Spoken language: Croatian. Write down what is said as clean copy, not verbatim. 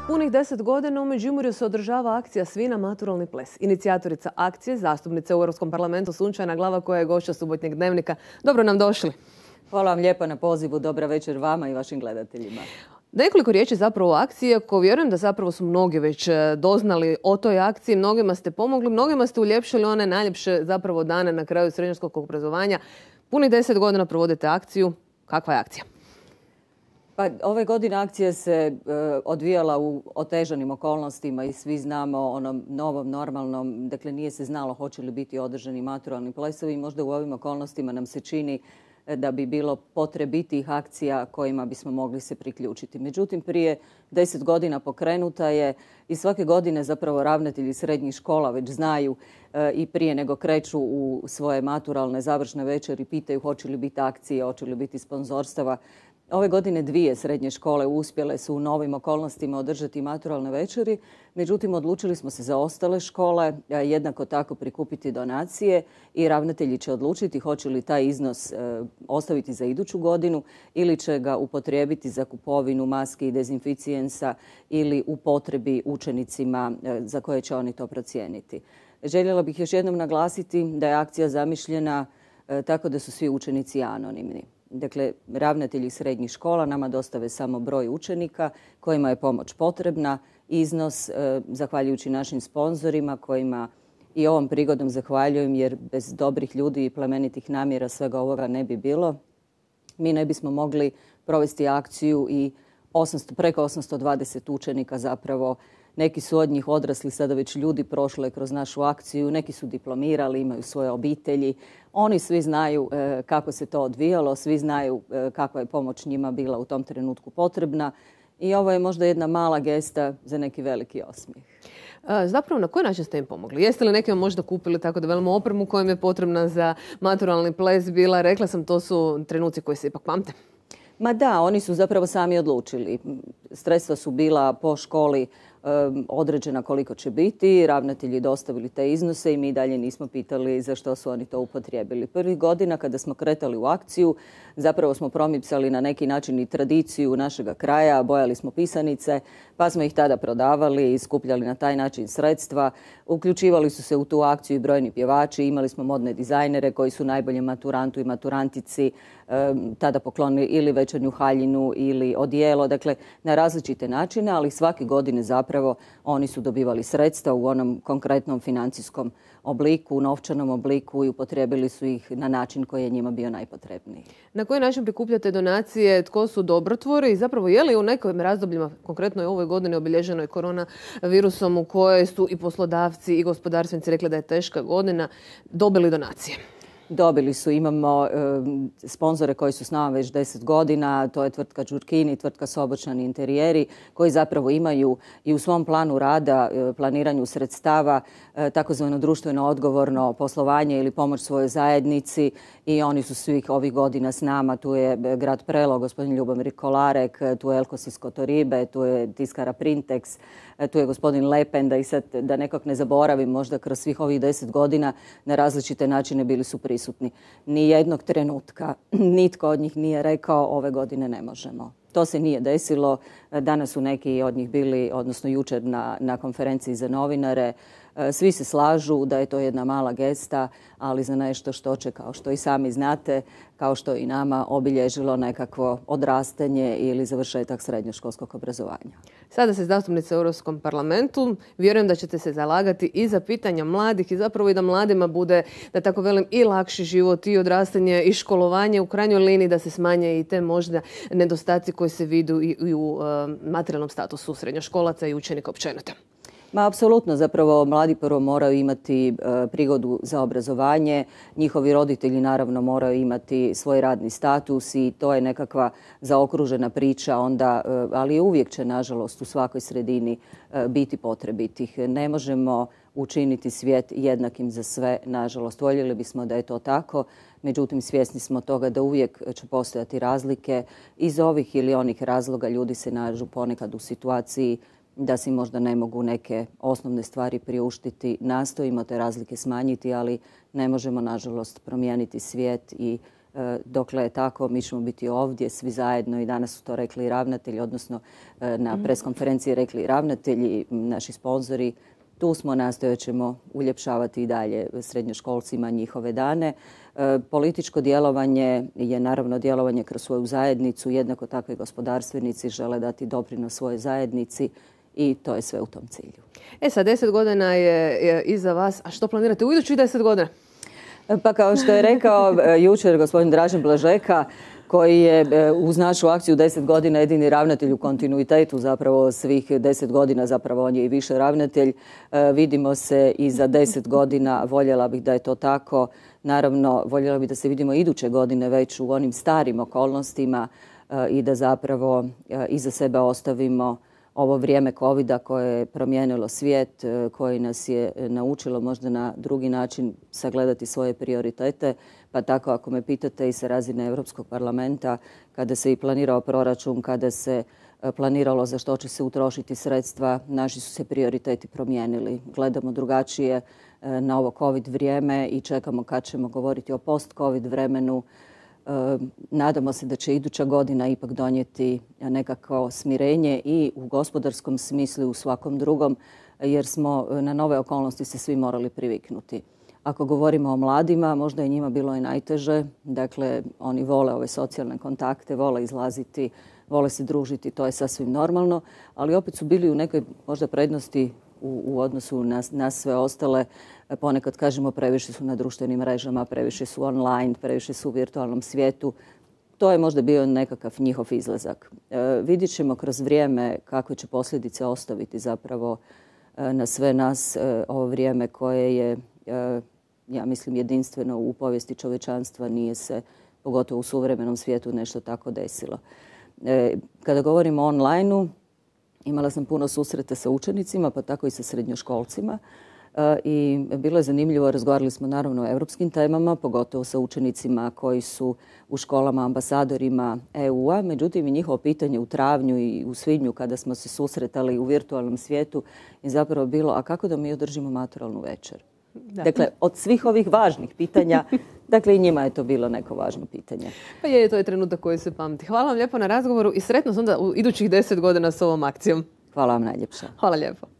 Punih 10 godina u Međimurju se održava akcija Svi na maturalni ples. Inicijatorica akcije, zastupnica u Europskom parlamentu Sunčana Glava, koja je gošća subotnjeg dnevnika. Dobro nam došli. Hvala vam lijepa na pozivu. Dobra večer vama i vašim gledateljima. Nekoliko riječi zapravo o akciji, ako vjerujem da zapravo su mnogi već doznali o toj akciji, mnogima ste pomogli, mnogima ste uljepšali one najljepše zapravo dane na kraju srednjoškolskog obrazovanja. Punih 10 godina provodite akciju. Kakva je akcija? Pa, ove godine akcija se odvijala u otežanim okolnostima i svi znamo onom novom, normalnom, dakle nije se znalo hoće li biti održani maturalni plesovi. Možda u ovim okolnostima nam se čini da bi bilo potrebitih akcija kojima bismo mogli se priključiti. Međutim, prije 10 godina pokrenuta je i svake godine zapravo ravnatelji srednjih škola već znaju i prije nego kreću u svoje maturalne završne večeri pitaju hoće li biti akcije, hoće li biti sponzorstava. Ove godine 2 srednje škole uspjele su u novim okolnostima održati maturalne večeri, međutim odlučili smo se za ostale škole jednako tako prikupiti donacije i ravnatelji će odlučiti hoće li taj iznos ostaviti za iduću godinu ili će ga upotrijebiti za kupovinu maski i dezinficijensa ili u potrebi učenicima za koje će oni to procijeniti. Željela bih još jednom naglasiti da je akcija zamišljena tako da su svi učenici anonimni. Dakle, ravnatelji srednjih škola nama dostave samo broj učenika kojima je pomoć potrebna, iznos, zahvaljujući našim sponzorima kojima i ovom prigodom zahvaljujem jer bez dobrih ljudi i plemenitih namjera svega ovoga ne bi bilo. Mi ne bismo mogli provesti akciju i preko 820 učenika zapravo. Neki su od njih odrasli, sada već ljudi prošle kroz našu akciju, neki su diplomirali, imaju svoje obitelji. Oni svi znaju kako se to odvijalo, svi znaju kakva je pomoć njima bila u tom trenutku potrebna i ovo je možda jedna mala gesta za neki veliki osmijeh. Zapravo, na koji način ste im pomogli? Jeste li nekima možda kupili tako da velimo opremu koja im je potrebna za maturalni ples bila? Rekla sam, to su trenuci koji se ipak pamte. Ma da, oni su zapravo sami odlučili. Sredstva su bila po školi određena koliko će biti, ravnatelji dostavili te iznose i mi dalje nismo pitali za što su oni to upotrijebili. Prvih godina kada smo kretali u akciju, zapravo smo promicali na neki način i tradiciju našega kraja, bojali smo pisanice, pa smo ih tada prodavali i skupljali na taj način sredstva. Uključivali su se u tu akciju i brojni pjevači, imali smo modne dizajnere koji su najboljem maturantu i maturantici tada poklonili ili večernju haljinu ili odijelo, dakle na različite načine, ali svake godine zapravo oni su dobivali sredstva u onom konkretnom financijskom obliku, u novčanom obliku i upotrijebili su ih na način koji je njima bio najpotrebniji. Na koji način prikupljate donacije, tko su dobrotvori i zapravo je li u nekim razdobljima, konkretno i ovoj godini obilježenoj koronavirusom u kojoj su i poslodavci i gospodarstvenici rekli da je teška godina, dobili donacije? Dobili su, imamo sponzore koji su s nama već 10 godina, to je tvrtka Đurkini, tvrtka Sobočani interijeri, koji zapravo imaju i u svom planu rada, planiranju sredstava, takozvano društveno odgovorno poslovanje ili pomoć svojoj zajednici i oni su svih ovih godina s nama. Tu je grad Prelog, gospodin Ljubomir Kolarek, tu je Elkos iz Kotoribe, tu je tiskara Printex, tu je gospodin Lepen, da i sad da nekog ne zaboravim, možda kroz svih ovih 10 godina na različite načine bili su prisutni. Ni jednog trenutka nitko od njih nije rekao ove godine ne možemo. To se nije desilo. Danas su neki od njih bili, odnosno jučer na konferenciji za novinare. Svi se slažu da je to jedna mala gesta, ali za nešto što će, kao što i sami znate, kao što i nama obilježilo nekakvo odrastanje ili završetak srednjoškolskog obrazovanja. Sada ste zastupnica u Europskom parlamentu. Vjerujem da ćete se zalagati i za pitanja mladih i zapravo i da mladima bude, da tako velim, i lakši život i odrastanje i školovanje, u krajnjoj liniji da se smanje i te možda nedostaci koji se vidu i u materijalnom statusu srednjoškolaca i učenika općenito. Ma, apsolutno, zapravo mladi prvo moraju imati prigodu za obrazovanje, njihovi roditelji naravno moraju imati svoj radni status i to je nekakva zaokružena priča onda, ali uvijek će nažalost u svakoj sredini biti potrebitih. Ne možemo učiniti svijet jednakim za sve, nažalost. Voljeli bismo da je to tako, međutim svjesni smo toga da uvijek će postojati razlike. Iz ovih ili onih razloga ljudi se nađu ponekad u situaciji da si možda ne mogu neke osnovne stvari priuštiti. Nastojimo te razlike smanjiti, ali ne možemo, nažalost, promijeniti svijet i Dokle je tako, mi ćemo biti ovdje svi zajedno i danas su to rekli i ravnatelji, odnosno na preskonferenciji rekli i ravnatelji, naši sponzori. Tu smo, nastojat ćemo uljepšavati i dalje srednjoškolcima njihove dane. Političko djelovanje je naravno djelovanje kroz svoju zajednicu, jednako tako i gospodarstvenici žele dati doprinos svojoj zajednici i to je sve u tom cilju. Sad 10 godina je iza vas, a što planirate u idućih 10 godina? Pa kao što je rekao jučer gospodin Dražen Blažeka, koji je uz našu akciju 10 godina jedini ravnatelj u kontinuitetu zapravo svih 10 godina, zapravo on je i više ravnatelj. Vidimo se i za 10 godina, voljela bih da je to tako. Naravno, voljela bih da se vidimo iduće godine već u onim starim okolnostima i da zapravo iza sebe ostavimo ovo vrijeme covida koje je promijenilo svijet, koje nas je naučilo možda na drugi način sagledati svoje prioritete. Pa tako ako me pitate i sa razine Europskog parlamenta, kada se i planirao proračun, kada se planiralo za što će se utrošiti sredstva, naši su se prioriteti promijenili. Gledamo drugačije na ovo covid vrijeme i čekamo kad ćemo govoriti o post-covid vremenu. Nadamo se da će iduća godina ipak donijeti nekako smirenje i u gospodarskom smislu i u svakom drugom, jer smo na nove okolnosti se svi morali priviknuti. Ako govorimo o mladima, možda je njima bilo i najteže. Dakle, oni vole ove socijalne kontakte, vole izlaziti, vole se družiti, to je sasvim normalno, ali opet su bili u nekoj možda prednosti u odnosu na sve ostale. Ponekad kažemo previše su na društvenim mrežama, previše su online, previše su u virtualnom svijetu. To je možda bio nekakav njihov izlazak. Vidjet ćemo kroz vrijeme kakve će posljedice ostaviti zapravo na sve nas ovo vrijeme koje je, ja mislim, jedinstveno u povijesti čovječanstva. Nije se, pogotovo u suvremenom svijetu, nešto tako desilo. Kada govorimo o online-u, imala sam puno susreta sa učenicima, pa tako i sa srednjoškolcima. I bilo je zanimljivo, razgovarali smo naravno o europskim temama, pogotovo sa učenicima koji su u školama ambasadorima EU-a. Međutim, i njihovo pitanje u travnju i u svibnju kada smo se susretali u virtualnom svijetu je zapravo bilo, a kako da mi održimo maturalnu večer? Da. Dakle, od svih ovih važnih pitanja, dakle i njima je to bilo neko važno pitanje. Pa to je trenutak koji se pamti. Hvala vam lijepo na razgovoru i sretno onda u idućih 10 godina s ovom akcijom. Hvala vam najljepša. Hvala lijepo.